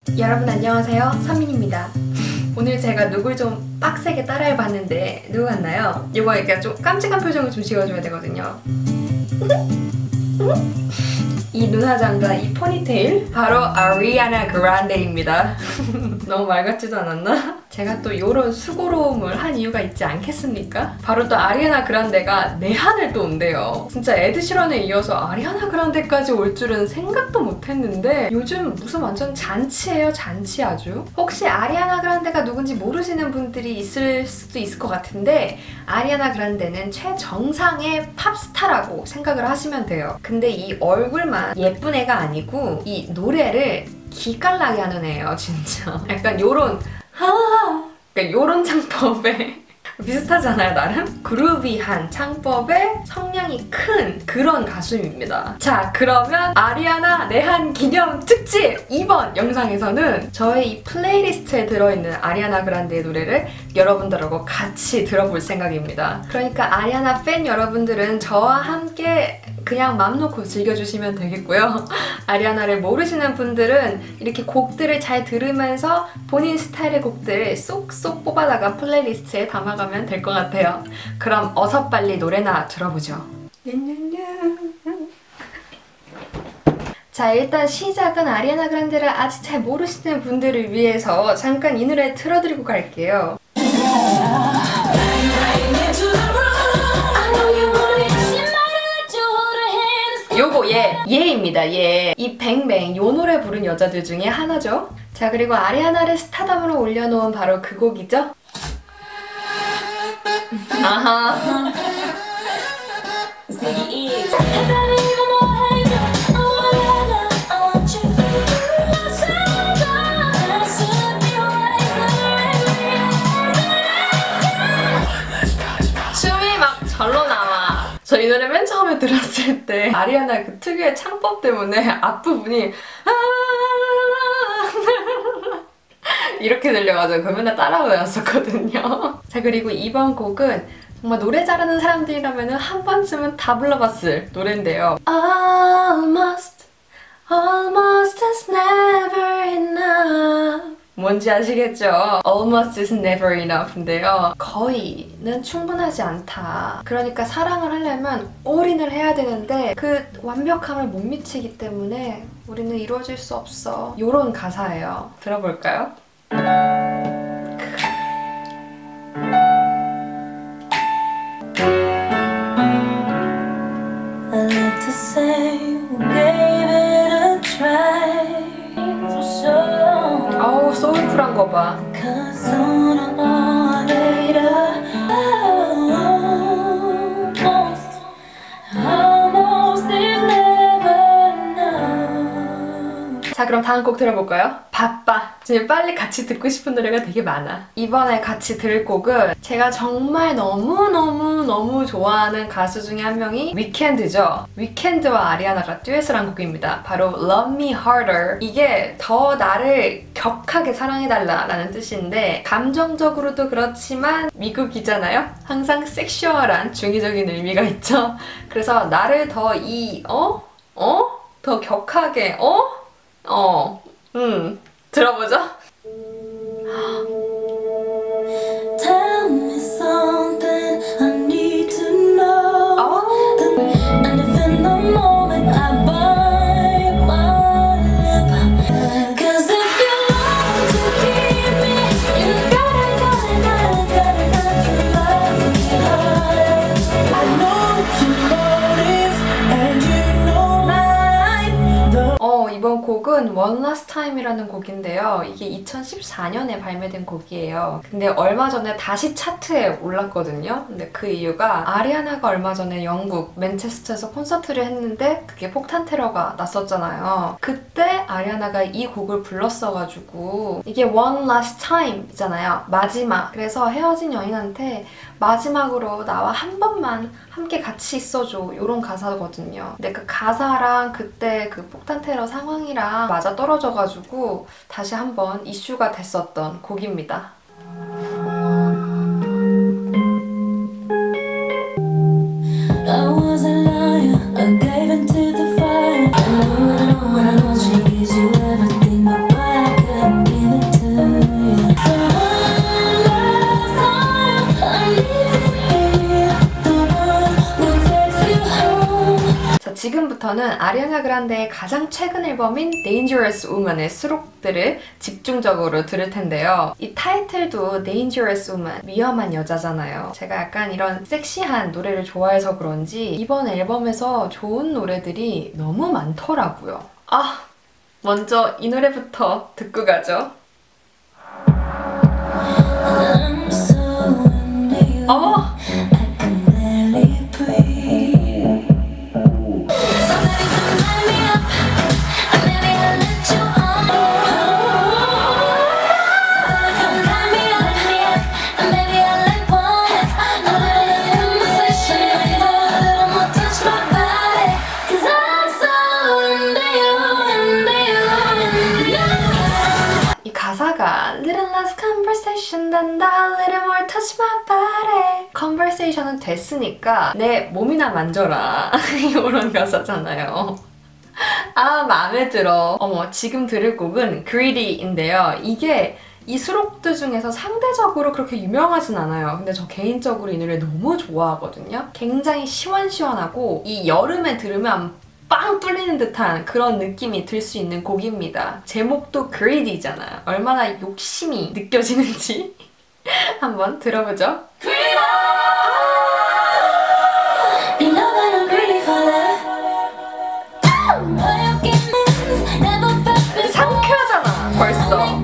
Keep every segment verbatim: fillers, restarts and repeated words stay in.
여러분 안녕하세요, 서민입니다. 오늘 제가 룩을 좀 빡세게 따라해봤는데 누구 같나요? 이거 이렇게 좀 깜찍한 표정을 좀 지어줘야 되거든요. 이 눈화장과 이 포니테일 바로 아리아나 그란데입니다. 너무 말 같지도 않았나? 제가 또 이런 수고로움을 한 이유가 있지 않겠습니까? 바로 또 아리아나 그란데가 내한을 또 온대요. 진짜 에드시런에 이어서 아리아나 그란데까지 올 줄은 생각도 못했는데 요즘 무슨 완전 잔치예요, 잔치 아주. 혹시 아리아나 그란데가 누군지 모르시는 분들이 있을 수도 있을 것 같은데 아리아나 그란데는 최정상의 팝스타라고 생각을 하시면 돼요. 근데 이 얼굴만 예쁜 애가 아니고 이 노래를 기깔나게 하는 애예요, 진짜. 약간 요런 하 그러니까 요런 창법에 비슷하잖아요, 나름? 그루비한 창법에 성량이 큰 그런 가수입니다. 자, 그러면 아리아나 내한 기념 특집! 이번 영상에서는 저의 이 플레이리스트에 들어있는 아리아나 그란데의 노래를 여러분들하고 같이 들어볼 생각입니다. 그러니까 아리아나 팬 여러분들은 저와 함께 그냥 맘 놓고 즐겨주시면 되겠고요. 아리아나를 모르시는 분들은 이렇게 곡들을 잘 들으면서 본인 스타일의 곡들을 쏙쏙 뽑아다가 플레이리스트에 담아가면 될 것 같아요. 그럼 어서 빨리 노래나 들어보죠. 자, 일단 시작은 아리아나 그란데를 아직 잘 모르시는 분들을 위해서 잠깐 이 노래 틀어드리고 갈게요. 요거 얘, 얘입니다, 얘. 이 뱅뱅, 요 노래 부른 여자들 중에 하나죠. 자, 그리고 아리아나를 스타덤으로 올려놓은 바로 그 곡이죠. 아하. 춤이 막 절로 나와. 저 이 노래 맨 처음에 들었을 때 아리아나 그 특유의 창법 때문에 앞부분이 이렇게 들려가지고 그 맨날 따라 외웠었거든요. 자, 그리고 이번 곡은 정말 노래 잘하는 사람들이라면 한 번쯤은 다 불러봤을 노래인데요. Almost, almost is never enough. 뭔지 아시겠죠? Almost is never enough인데요. 거의는 충분하지 않다. 그러니까 사랑을 하려면 올인을 해야 되는데 그 완벽함을 못 미치기 때문에 우리는 이루어질 수 없어. 이런 가사예요. 들어볼까요? I like to say we gave it a try. 어우, 소울풀한 거 봐. 자, 그럼 다음 곡 들어볼까요? 바빠. 지금 빨리 같이 듣고 싶은 노래가 되게 많아. 이번에 같이 들을 곡은 제가 정말 너무너무너무 좋아하는 가수 중에 한 명이 위켄드죠. 위켄드와 아리아나가 듀엣을 한 곡입니다. 바로 Love Me Harder. 이게 더 나를 격하게 사랑해달라 라는 뜻인데 감정적으로도 그렇지만 미국이잖아요? 항상 섹슈얼한 중의적인 의미가 있죠. 그래서 나를 더 이 어? 어? 더 격하게 어? 어, 음, 들어보죠. Tell me something I need to know. Oh. And if in the moment I bite my lip, 'cause if you want to keep me, you gotta, gotta, gotta, gotta, gotta love me harder. I know your motives and you know mine. 어, 이번 곡은 One Last Time이라는 곡인데요. 이게 이천십사 년에 발매된 곡이에요. 근데 얼마 전에 다시 차트에 올랐거든요. 근데 그 이유가 아리아나가 얼마 전에 영국 맨체스터에서 콘서트를 했는데 그게 폭탄 테러가 났었잖아요. 그때 아리아나가 이 곡을 불렀어가지고 이게 One Last Time이잖아요. 마지막. 그래서 헤어진 연인한테 마지막으로 나와 한 번만 함께 같이 있어줘, 이런 가사거든요. 근데 그 가사랑 그때 그 폭탄 테러 상황이랑 맞아 떨어져가지고 다시 한번 이슈가 됐었던 곡입니다. I was a liar, I gave into the fire. I know, I know, I know she gives you everything, but boy, I could 이번에부터는 아리아나 그란데의 가장 최근 앨범인 Dangerous Woman의 수록들을 집중적으로 들을 텐데요. 이 타이틀도 Dangerous Woman, 위험한 여자잖아요. 제가 약간 이런 섹시한 노래를 좋아해서 그런지 이번 앨범에서 좋은 노래들이 너무 많더라고요. 아, 먼저 이 노래부터 듣고 가죠. 어머! Little less conversation than that, little more touch my body. conversation은 됐으니까 내 몸이나 만져라. 이런 가사잖아요. 아, 마음에 들어. 어머, 지금 들을 곡은 Greedy인데요. 이게 이 수록들 중에서 상대적으로 그렇게 유명하진 않아요. 근데 저 개인적으로 이 노래 너무 좋아하거든요. 굉장히 시원시원하고 이 여름에 들으면 빵 뚫리는 듯한 그런 느낌이 들 수 있는 곡입니다. 제목도 Greedy잖아요. 얼마나 욕심이 느껴지는지 한번 들어보죠. 상쾌하잖아, 벌써.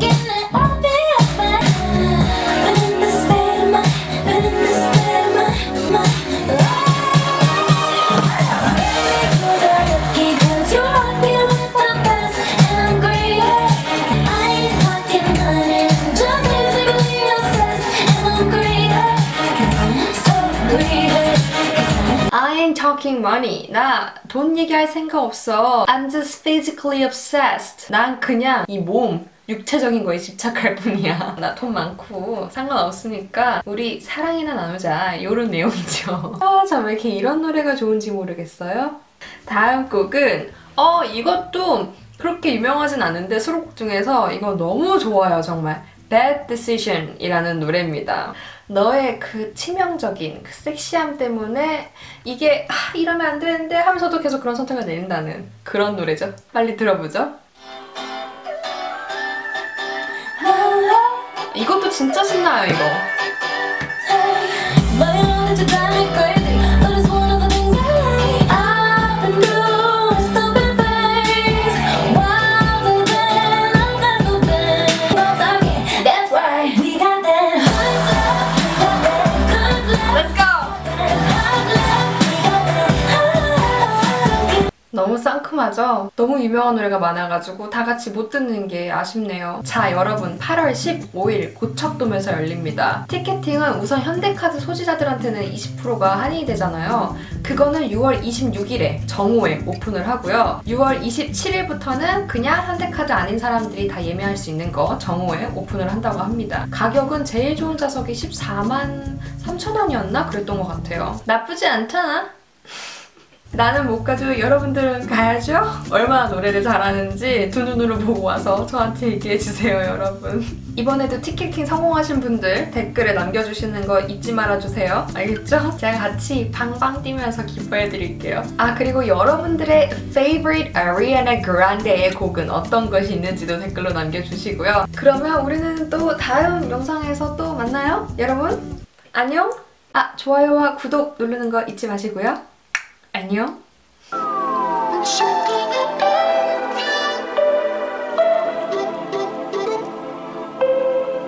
talking money. 나 돈 얘기할 생각 없어. I'm just physically obsessed. 난 그냥 이 몸, 육체적인 거에 집착할 뿐이야. 나 돈 많고 상관없으니까 우리 사랑이나 나누자. 이런 내용이죠. 아, 참 왜 이렇게 이런 노래가 좋은지 모르겠어요? 다음 곡은 어, 이것도 그렇게 유명하진 않은데 수록곡 중에서 이거 너무 좋아요, 정말. Bad Decision 이라는 노래입니다. 너의 그 치명적인 그 섹시함 때문에 이게 아, 이러면 안 되는데 하면서도 계속 그런 선택을 내린다는 그런 노래죠. 빨리 들어보죠. 이것도 진짜 신나요, 이거. 너무 상큼하죠? 너무 유명한 노래가 많아가지고 다 같이 못 듣는 게 아쉽네요. 자, 여러분, 팔월 십오일 고척돔에서 열립니다. 티켓팅은 우선 현대카드 소지자들한테는 이십 퍼센트가 할인이 되잖아요. 그거는 유월 이십육일에 정오에 오픈을 하고요. 유월 이십칠일부터는 그냥 현대카드 아닌 사람들이 다 예매할 수 있는 거 정오에 오픈을 한다고 합니다. 가격은 제일 좋은 좌석이 십사만 삼천 원이었나? 그랬던 것 같아요. 나쁘지 않잖아? 나는 못 가도 여러분들은 가야죠? 얼마나 노래를 잘하는지 두 눈으로 보고 와서 저한테 얘기해주세요, 여러분. 이번에도 티켓팅 성공하신 분들 댓글에 남겨주시는 거 잊지 말아주세요. 알겠죠? 제가 같이 방방 뛰면서 기뻐해드릴게요. 아, 그리고 여러분들의 favorite Ariana Grande의 곡은 어떤 것이 있는지도 댓글로 남겨주시고요. 그러면 우리는 또 다음 영상에서 또 만나요, 여러분. 안녕? 아, 좋아요와 구독 누르는 거 잊지 마시고요. 안녕.